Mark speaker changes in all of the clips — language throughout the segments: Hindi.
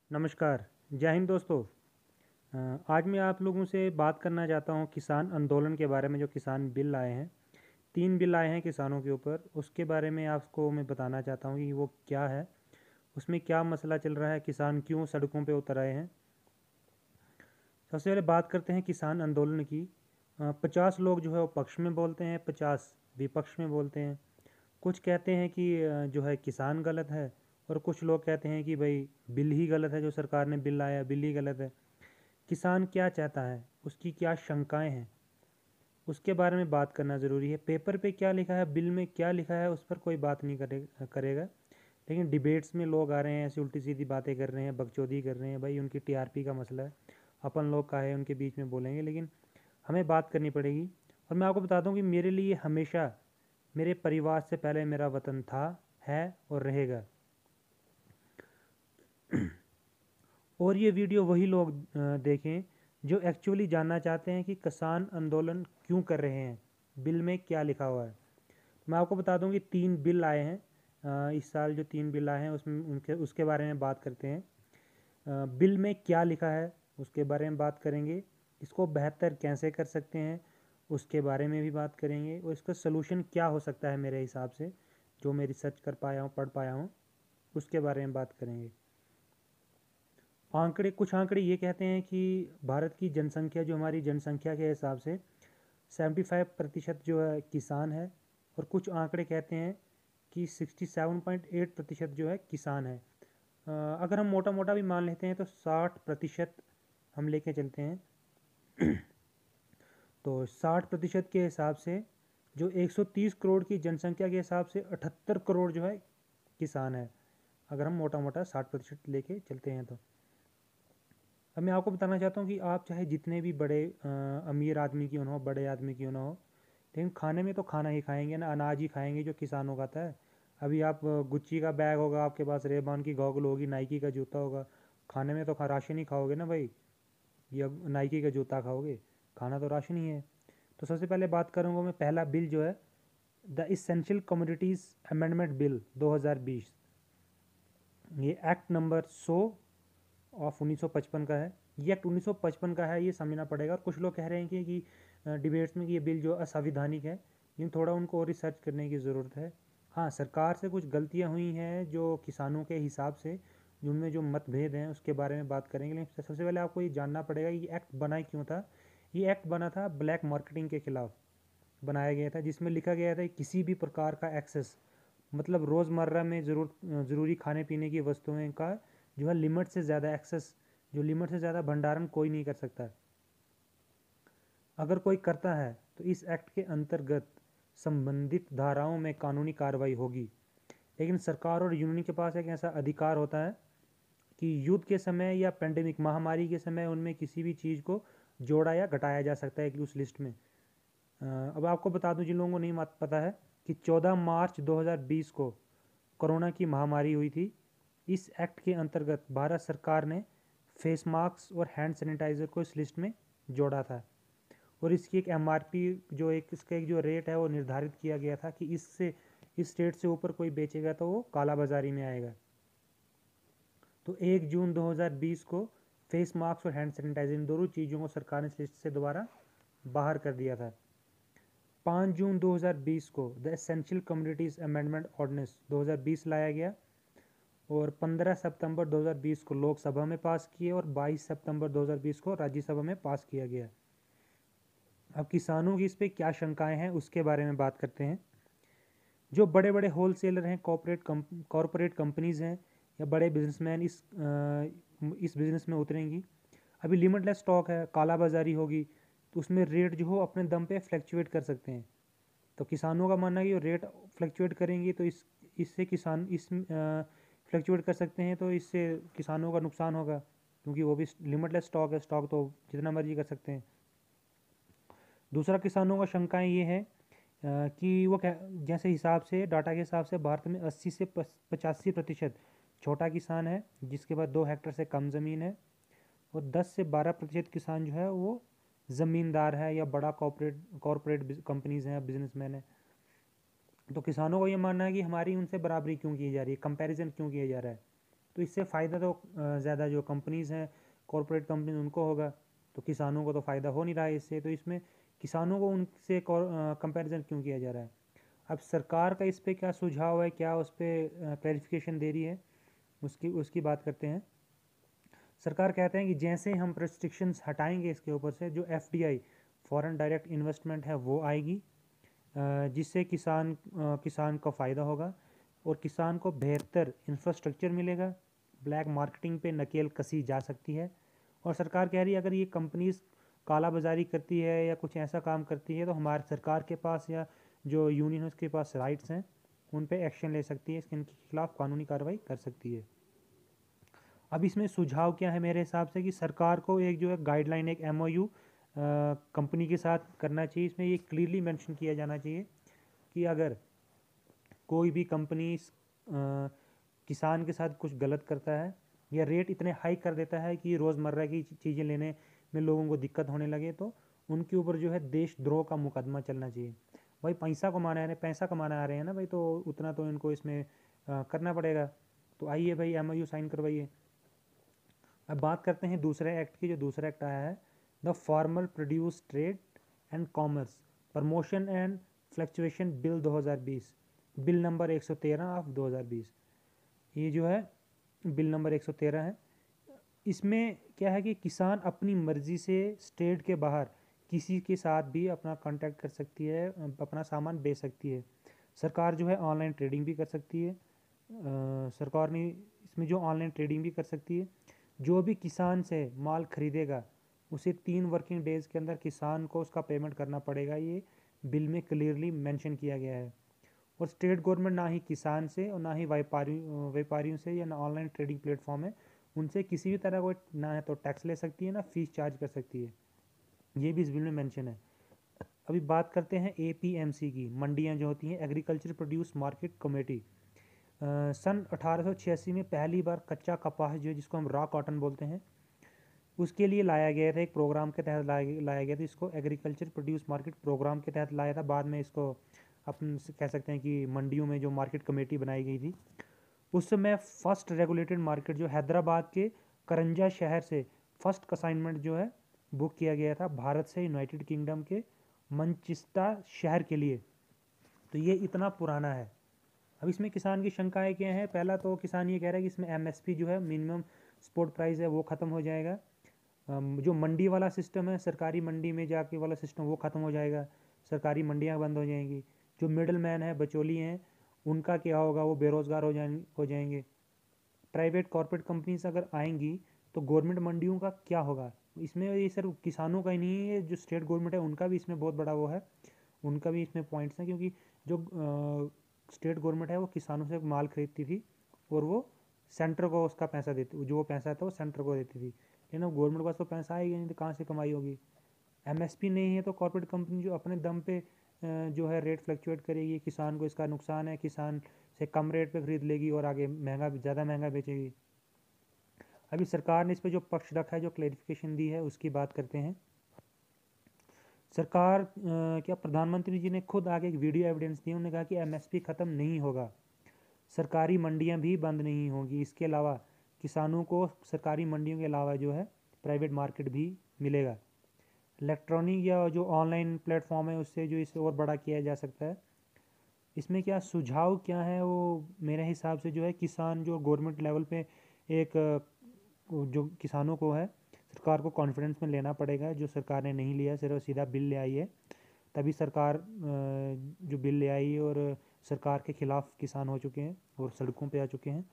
Speaker 1: नमस्कार। जय हिंद दोस्तों। आज मैं आप लोगों से बात करना चाहता हूँ किसान आंदोलन के बारे में। जो किसान बिल आए हैं, 3 बिल आए हैं किसानों के ऊपर, उसके बारे में आपको मैं बताना चाहता हूँ कि वो क्या है, उसमें क्या मसला चल रहा है, किसान क्यों सड़कों पे उतर आए हैं। सबसे पहले बात करते हैं किसान आंदोलन की। 50 लोग जो है वो पक्ष में बोलते हैं, 50 विपक्ष में बोलते हैं। कुछ कहते हैं कि जो है किसान गलत है, और कुछ लोग कहते हैं कि भाई बिल ही गलत है, जो सरकार ने बिल लाया बिल ही गलत है। किसान क्या चाहता है, उसकी क्या शंकाएं हैं, उसके बारे में बात करना ज़रूरी है। पेपर पे क्या लिखा है, बिल में क्या लिखा है, उस पर कोई बात नहीं करेगा। लेकिन डिबेट्स में लोग आ रहे हैं, ऐसी उल्टी सीधी बातें कर रहे हैं, बकचोदी कर रहे हैं। भाई उनकी टीआरपी का मसला है, अपन लोग काहे उनके बीच में बोलेंगे, लेकिन हमें बात करनी पड़ेगी। और मैं आपको बता दूं कि मेरे लिए हमेशा मेरे परिवार से पहले मेरा वतन था, है और रहेगा। और ये वीडियो वही लोग देखें जो एक्चुअली जानना चाहते हैं कि किसान आंदोलन क्यों कर रहे हैं, बिल में क्या लिखा हुआ है। मैं आपको बता दूं कि 3 बिल आए हैं। इस साल जो 3 बिल आए हैं उसमें उनके उसके बारे में बात करते हैं। बिल में क्या लिखा है उसके बारे में बात करेंगे। इसको बेहतर कैसे कर सकते हैं उसके बारे में भी बात करेंगे, और इसका सलूशन क्या हो सकता है मेरे हिसाब से, जो मैं रिसर्च कर पाया हूँ, पढ़ पाया हूँ, उसके बारे में बात करेंगे। कुछ आंकड़े ये कहते हैं कि भारत की जनसंख्या, जो हमारी जनसंख्या के हिसाब से 75% जो है किसान है। और कुछ आंकड़े कहते हैं कि 67.8% जो है किसान है। अगर हम मोटा मोटा भी मान लेते हैं तो 60% हम लेके चलते हैं। तो 60% के हिसाब से जो 130 करोड़ की जनसंख्या के हिसाब से 78 करोड़ जो है किसान है, अगर हम मोटा मोटा 60% लेके चलते हैं तो। अब मैं आपको बताना चाहता हूँ कि आप चाहे जितने भी बड़े अमीर आदमी क्यों ना हो, बड़े आदमी क्यों ना हो, लेकिन खाने में तो खाना ही खाएंगे ना, अनाज ही खाएंगे जो किसान उगाता है। अभी आप गुच्ची का बैग होगा आपके पास, रेबान की गॉगल होगी, नाइकी का जूता होगा, खाने में तो राशन ही खाओगे ना भाई, या नाइकी का जूता खाओगे, खाना तो राशन ही है। तो सबसे पहले बात करूँगा मैं, पहला बिल जो है the essential commodities amendment bill 2020। ये एक्ट नंबर 100 ऑफ 1955 का है। ये एक्ट 1955 का है, ये समझना पड़ेगा। और कुछ लोग कह रहे हैं कि डिबेट्स में कि ये बिल जो असंवैधानिक है, लेकिन थोड़ा उनको और रिसर्च करने की ज़रूरत है। हाँ, सरकार से कुछ गलतियाँ हुई हैं जो किसानों के हिसाब से, जिनमें जो मतभेद हैं उसके बारे में बात करेंगे। लेकिन सबसे पहले आपको ये जानना पड़ेगा ये एक्ट बना क्यों था। ये एक्ट बना था ब्लैक मार्केटिंग के खिलाफ बनाया गया था, जिसमें लिखा गया था कि किसी भी प्रकार का एक्सेस, मतलब रोज़मर्रा में ज़रूरी खाने पीने की वस्तुएं का जो है लिमिट से ज़्यादा एक्सेस, जो लिमिट से ज़्यादा भंडारण कोई नहीं कर सकता। अगर कोई करता है तो इस एक्ट के अंतर्गत संबंधित धाराओं में कानूनी कार्रवाई होगी। लेकिन सरकार और यूनियन के पास एक ऐसा अधिकार होता है कि युद्ध के समय या पेंडेमिक महामारी के समय उनमें किसी भी चीज़ को जोड़ा या घटाया जा सकता है कि उस लिस्ट में। अब आपको बता दूं जिन लोगों को नहीं पता है कि 14 मार्च 2020 को कोरोना की महामारी हुई थी। इस एक्ट के अंतर्गत भारत सरकार ने फेस मास्क और हैंड सैनिटाइज़र को इस लिस्ट में जोड़ा था। और इसकी एक एमआरपी, जो एक इसका एक जो रेट है वो निर्धारित किया गया था कि इस रेट से ऊपर कोई बेचेगा तो वो कालाबाजारी में आएगा। तो 1 जून 2020 को फेस मास्क और हैंड सैनिटाइजर, इन दोनों चीज़ों को सरकार ने इस लिस्ट से दोबारा बाहर कर दिया था। 5 जून 2020 को the essential communities amendment ordinance 2020 लाया गया, और 15 सितंबर 2020 को लोकसभा में पास किए, और 22 सितंबर 2020 को राज्यसभा में पास किया गया। अब किसानों की इस पे क्या शंकाएं हैं उसके बारे में बात करते हैं। जो बड़े बड़े होलसेलर हैं, कॉरपोरेट कंपनीज़ हैं, या बड़े बिजनेसमैन इस बिज़नेस में उतरेंगी। अभी लिमिटलेस स्टॉक है, काला बाजारी होगी, तो उसमें रेट जो हो अपने दम पे फ्लैक्चुएट कर सकते हैं। तो किसानों का मानना है कि रेट फ्लैक्चुएट करेंगी तो इससे किसान इस फ्लैक्चुएट कर सकते हैं, तो इससे किसानों का नुकसान होगा, क्योंकि वो भी लिमिटलेस स्टॉक है, स्टॉक तो जितना मर्जी कर सकते हैं। दूसरा, किसानों का शंकाएं ये है कि जैसे हिसाब से, डाटा के हिसाब से भारत में 80 से 85% छोटा किसान है, जिसके पास 2 हेक्टेयर से कम ज़मीन है। और 10 से 12% किसान जो है वो ज़मींदार है, या बड़ा कॉरपोरेट कंपनीज़ हैं, बिजनेसमैन है। तो किसानों को ये मानना है कि हमारी उनसे बराबरी क्यों की जा रही है, कंपैरिजन क्यों किया जा रहा है। तो इससे फ़ायदा तो ज़्यादा जो कंपनीज़ हैं, कॉरपोरेट कंपनीज, उनको होगा, तो किसानों को तो फ़ायदा हो नहीं रहा है इससे। तो इसमें किसानों को उनसे कंपैरिजन क्यों किया जा रहा है? अब सरकार का इस पे क्या सुझाव है, क्या उस पर क्लैरिफिकेशन दे रही है, उसकी उसकी बात करते हैं। सरकार कहते हैं कि जैसे हम रेस्ट्रिक्शंस हटाएंगे इसके ऊपर से, जो एफडीआई फॉरेन डायरेक्ट इन्वेस्टमेंट है वो आएगी, जिससे किसान को फ़ायदा होगा और किसान को बेहतर इंफ्रास्ट्रक्चर मिलेगा, ब्लैक मार्केटिंग पे नकेल कसी जा सकती है। और सरकार कह रही है अगर ये कंपनीज काला बाजारी करती है या कुछ ऐसा काम करती है तो हमारे सरकार के पास या जो यूनियन है उसके पास राइट्स हैं, उन पे एक्शन ले सकती है, इनके खिलाफ कानूनी कार्रवाई कर सकती है। अब इसमें सुझाव क्या है मेरे हिसाब से, कि सरकार को एक जो है गाइडलाइन, एक एमओयू कंपनी के साथ करना चाहिए। इसमें ये क्लियरली मेंशन किया जाना चाहिए कि अगर कोई भी कंपनी किसान के साथ कुछ गलत करता है या रेट इतने हाई कर देता है कि रोज़मर्रा की चीज़ें लेने में लोगों को दिक्कत होने लगे, तो उनके ऊपर जो है देशद्रोह का मुकदमा चलना चाहिए। भाई पैसा कमाना आ रहे हैं ना भाई, तो उतना तो इनको इसमें करना पड़ेगा। तो आइए भाई एमओयू साइन करवाइए। अब बात करते हैं दूसरे एक्ट की। जो दूसरा एक्ट आया है, the farmer produce trade and commerce promotion and fluctuation bill 2020, bill number 113 of 2020। ये जो है बिल नंबर 113 है। इसमें क्या है कि किसान अपनी मर्जी से स्टेट के बाहर किसी के साथ भी अपना कांटेक्ट कर सकती है, अपना सामान बेच सकती है। सरकार जो है ऑनलाइन ट्रेडिंग भी कर सकती है। सरकार ने इसमें जो ऑनलाइन ट्रेडिंग भी कर सकती है। जो भी किसान से माल खरीदेगा उसे 3 वर्किंग डेज के अंदर किसान को उसका पेमेंट करना पड़ेगा। ये बिल में क्लियरली मेंशन किया गया है। और स्टेट गवर्नमेंट ना ही किसान से और ना ही व्यापारियों से या ना ऑनलाइन ट्रेडिंग प्लेटफॉर्म है उनसे किसी भी तरह को ना तो टैक्स ले सकती है ना फीस चार्ज कर सकती है। ये भी इस बिल में मेंशन है। अभी बात करते हैं एपीएमसी की, मंडियां जो होती हैं, एग्रीकल्चर प्रोड्यूस मार्केट कमेटी। सन 1886 में पहली बार कच्चा कपास जो है, जिसको हम रॉ कॉटन बोलते हैं, उसके लिए लाया गया था। एक प्रोग्राम के तहत लाया गया था। इसको एग्रीकल्चर प्रोड्यूस मार्केट प्रोग्राम के तहत लाया था। बाद में इसको अपन कह सकते हैं कि मंडियों में जो मार्केट कमेटी बनाई गई थी, उस समय फर्स्ट रेगुलेटेड मार्केट जो हैदराबाद के करंजा शहर से फर्स्ट असाइनमेंट जो है बुक किया गया था भारत से यूनाइटेड किंगडम के मंचेस्टर शहर के लिए। तो ये इतना पुराना है। अब इसमें किसान की शंकाएं क्या हैं? पहला तो किसान ये कह रहा है कि इसमें एमएसपी जो है, मिनिमम सपोर्ट प्राइस है, वो ख़त्म हो जाएगा। जो मंडी वाला सिस्टम है, सरकारी मंडी में जाके वाला सिस्टम, वो ख़त्म हो जाएगा। सरकारी मंडियाँ बंद हो जाएंगी। जो मिडल मैन है, बचौली हैं, उनका क्या होगा? वो बेरोज़गार हो जाएंगे। प्राइवेट कॉर्पोरेट कंपनीज अगर आएंगी तो गवर्नमेंट मंडियों का क्या होगा? इसमें ये सिर्फ किसानों का ही नहीं है, जो स्टेट गवर्नमेंट है उनका भी इसमें बहुत बड़ा वो है, उनका भी इसमें पॉइंट्स हैं। क्योंकि जो स्टेट गवर्नमेंट है वो किसानों से माल खरीदती थी और वो सेंटर को उसका पैसा देती, जो वो पैसा था वो सेंटर को देती थी। लेकिन अब गवर्नमेंट के पास तो पैसा आएगा नहीं, तो कहाँ से कमाई होगी? एमएसपी नहीं है तो कॉर्पोरेट कंपनी जो अपने दम पे जो है रेट फ्लक्चुएट करेगी, किसान को इसका नुकसान है, किसान से कम रेट पे खरीद लेगी और आगे ज़्यादा महंगा बेचेगी। अभी सरकार ने इस पर जो पक्ष रखा है, जो क्लेरिफिकेशन दी है, उसकी बात करते हैं। सरकार क्या प्रधानमंत्री जी ने खुद आगे एक वीडियो एविडेंस दी। उन्होंने कहा कि एमएसपी ख़त्म नहीं होगा, सरकारी मंडियां भी बंद नहीं होगी। इसके अलावा किसानों को सरकारी मंडियों के अलावा जो है प्राइवेट मार्केट भी मिलेगा। इलेक्ट्रॉनिक या जो ऑनलाइन प्लेटफॉर्म है उससे जो इसे और बड़ा किया जा सकता है। इसमें क्या सुझाव क्या है? वो मेरे हिसाब से जो है किसान जो गवर्नमेंट लेवल पे एक जो किसानों को है, सरकार को कॉन्फिडेंस में लेना पड़ेगा, जो सरकार ने नहीं लिया, सिर्फ सीधा बिल ले आई है। तभी सरकार जो बिल ले आई है और सरकार के खिलाफ किसान हो चुके हैं और सड़कों पे आ चुके हैं।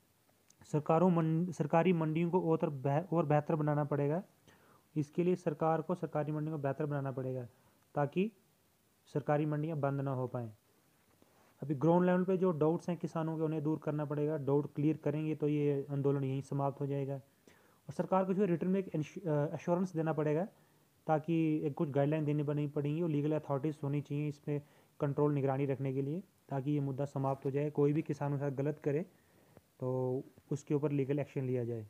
Speaker 1: सरकारी मंडियों को और बेहतर बनाना पड़ेगा। इसके लिए सरकार को सरकारी मंडियों को बेहतर बनाना पड़ेगा ताकि सरकारी मंडियां बंद ना हो पाएँ। अभी ग्राउंड लेवल पे जो डाउट्स हैं किसानों के, उन्हें दूर करना पड़ेगा। डाउट क्लियर करेंगे तो ये आंदोलन यहीं समाप्त हो जाएगा। और सरकार को जो है रिटर्न में एक एश्योरेंस देना पड़ेगा, ताकि एक कुछ गाइडलाइन देनी पड़ेंगी और लीगल अथॉरिटीज़ होनी चाहिए इस पर कंट्रोल, निगरानी रखने के लिए, ताकि ये मुद्दा समाप्त हो जाए। कोई भी किसानों के साथ गलत करे तो उसके ऊपर लीगल एक्शन लिया जाए।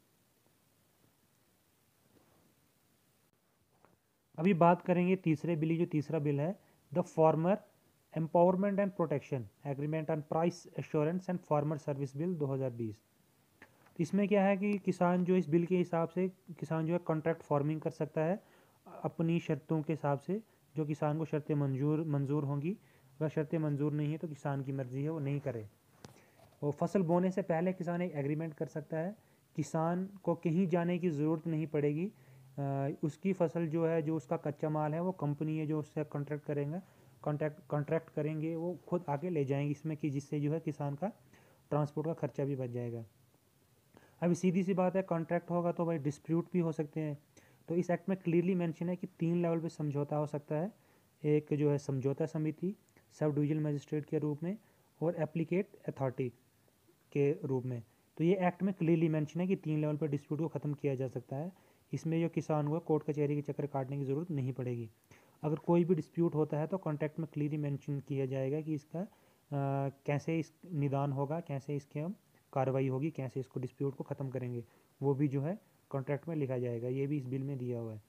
Speaker 1: अभी बात करेंगे तीसरे बिल, जो तीसरा बिल है, the farmer empowerment and protection agreement on price assurance and farmer service bill 2020। तो इसमें क्या है कि किसान जो इस बिल के हिसाब से किसान जो है कॉन्ट्रैक्ट फार्मिंग कर सकता है अपनी शर्तों के हिसाब से, जो किसान को शर्तें मंजूर होंगी। अगर शर्तें मंजूर नहीं है तो किसान की मर्ज़ी है वो नहीं करे। और फसल बोने से पहले किसान एक एग्रीमेंट कर सकता है, किसान को कहीं जाने की ज़रूरत नहीं पड़ेगी। उसकी फसल जो है, जो उसका कच्चा माल है, वो कंपनी है जो उससे कॉन्ट्रैक्ट करेंगे वो खुद आके ले जाएंगे इसमें, कि जिससे जो है किसान का ट्रांसपोर्ट का खर्चा भी बच जाएगा। अभी सीधी सी बात है, कॉन्ट्रैक्ट होगा तो भाई डिस्प्यूट भी हो सकते हैं। तो इस एक्ट में क्लियरली मेंशन है कि 3 लेवल पे समझौता हो सकता है। एक जो है समझौता समिति, सब डिविजनल मजिस्ट्रेट के रूप में, और एप्लीकेट अथॉरिटी के रूप में। तो ये एक्ट में क्लियरली मेंशन है कि 3 लेवल पर डिस्प्यूट को ख़त्म किया जा सकता है। इसमें जो किसान को कोर्ट कचहरी के चक्कर काटने की ज़रूरत नहीं पड़ेगी। अगर कोई भी डिस्प्यूट होता है तो कॉन्ट्रैक्ट में क्लियरली मेंशन किया जाएगा कि इसका कैसे इस निदान होगा, कैसे इसके हम कार्रवाई होगी, कैसे इसको डिस्प्यूट को ख़त्म करेंगे, वो भी जो है कॉन्ट्रैक्ट में लिखा जाएगा। ये भी इस बिल में दिया हुआ है।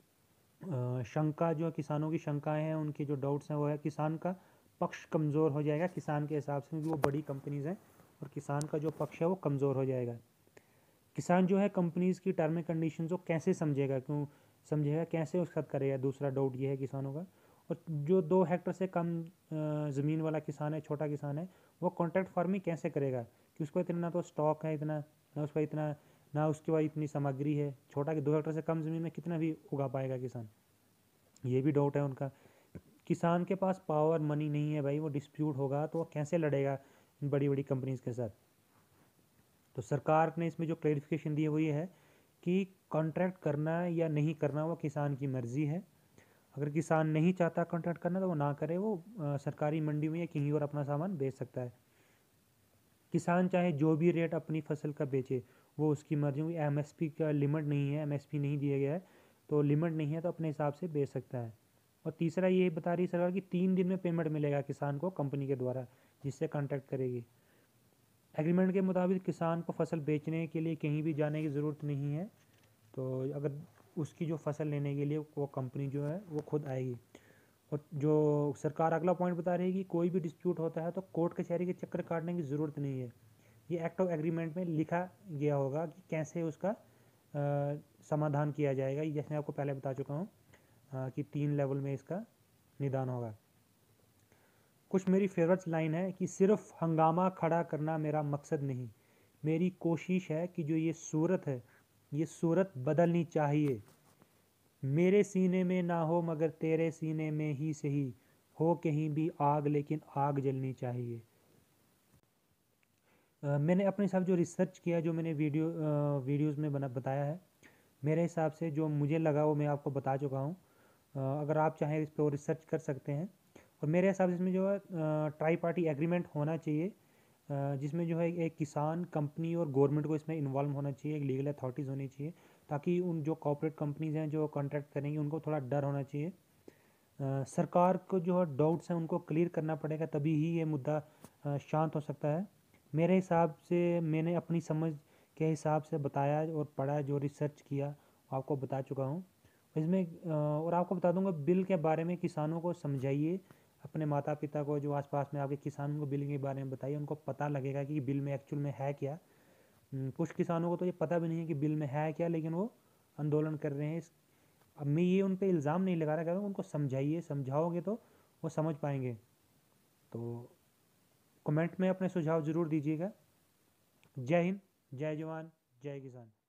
Speaker 1: शंका, जो किसानों की शंकाएं हैं, उनके जो डाउट्स हैं, वो है किसान का पक्ष कमज़ोर हो जाएगा किसान के हिसाब से, क्योंकि वो बड़ी कंपनीज़ हैं और किसान का जो पक्ष है वो कमज़ोर हो जाएगा। किसान जो है कंपनीज़ की टर्म एंड कंडीशन को कैसे समझेगा, क्यों समझेगा, कैसे उसका करेगा, दूसरा डाउट ये है किसानों का। और जो 2 हेक्टर से कम ज़मीन वाला किसान है, छोटा किसान है, वो कॉन्ट्रैक्ट फार्मिंग कैसे करेगा, कि उसको इतना ना तो स्टॉक है, इतना ना उसका इतना, ना उसके पास इतनी सामग्री है। छोटा कि 2 हेक्टर से कम ज़मीन में कितना भी उगा पाएगा किसान, ये भी डाउट है उनका। किसान के पास पावर मनी नहीं है भाई, वो डिस्प्यूट होगा तो वो कैसे लड़ेगा बड़ी बड़ी कंपनीज के साथ। तो सरकार ने इसमें जो क्लैरिफिकेशन दी है वो ये है कि कॉन्ट्रैक्ट करना या नहीं करना वो किसान की मर्ज़ी है। अगर किसान नहीं चाहता कॉन्ट्रैक्ट करना तो वो ना करे, वो सरकारी मंडी में या कहीं और अपना सामान बेच सकता है। किसान चाहे जो भी रेट अपनी फसल का बेचे, वो उसकी मर्जी, एमएसपी का लिमिट नहीं है, एमएसपी नहीं दिया गया है, तो लिमिट नहीं है तो अपने हिसाब से बेच सकता है। और तीसरा ये बता रही सरकार कि 3 दिन में पेमेंट मिलेगा किसान को कंपनी के द्वारा जिससे कॉन्ट्रैक्ट करेगी। एग्रीमेंट के मुताबिक किसान को फसल बेचने के लिए कहीं भी जाने की ज़रूरत नहीं है। तो अगर उसकी जो फसल लेने के लिए वो कंपनी जो है वो खुद आएगी। और जो सरकार अगला पॉइंट बता रही है कि कोई भी डिस्प्यूट होता है तो कोर्ट कचहरी के चक्कर काटने की ज़रूरत नहीं है। ये एक्ट ऑफ एग्रीमेंट में लिखा गया होगा कि कैसे उसका समाधान किया जाएगा। जैसे मैं आपको पहले बता चुका हूँ कि 3 लेवल में इसका निदान होगा। कुछ मेरी फेवरेट लाइन है कि सिर्फ हंगामा खड़ा करना मेरा मकसद नहीं, मेरी कोशिश है कि जो ये सूरत है, ये सूरत बदलनी चाहिए। मेरे सीने में ना हो मगर तेरे सीने में ही सही, हो कहीं भी आग लेकिन आग जलनी चाहिए। मैंने अपने हिसाब जो रिसर्च किया, जो मैंने वीडियोस में बताया है, मेरे हिसाब से जो मुझे लगा वो मैं आपको बता चुका हूँ। अगर आप चाहें इस पर रिसर्च कर सकते हैं। और मेरे हिसाब से इसमें जो है ट्राई पार्टी एग्रीमेंट होना चाहिए, जिसमें जो है एक किसान, कंपनी और गवर्नमेंट को इसमें इन्वॉल्व होना चाहिए, एक लीगल अथॉरिटीज़ होनी चाहिए, ताकि उन जो कॉर्पोरेट कंपनीज़ हैं जो कॉन्ट्रैक्ट करेंगी उनको थोड़ा डर होना चाहिए। सरकार को जो है डाउट्स हैं उनको क्लियर करना पड़ेगा, तभी ही ये मुद्दा शांत हो सकता है। मेरे हिसाब से मैंने अपनी समझ के हिसाब से बताया और पढ़ा, जो रिसर्च किया आपको बता चुका हूँ इसमें। और आपको बता दूंगा बिल के बारे में, किसानों को समझाइए, अपने माता पिता को जो आसपास में आपके किसानों को बिल के बारे में बताइए, उनको पता लगेगा कि बिल में एक्चुअल में है क्या। कुछ किसानों को तो ये पता भी नहीं है कि बिल में है क्या, लेकिन वो आंदोलन कर रहे हैं। अब मैं ये उन पे इल्ज़ाम नहीं लगा रहा, कह रहा हूँ उनको समझाइए, समझाओगे तो वो समझ पाएंगे। तो कमेंट में अपने सुझाव ज़रूर दीजिएगा। जय हिंद, जय जवान, जय किसान।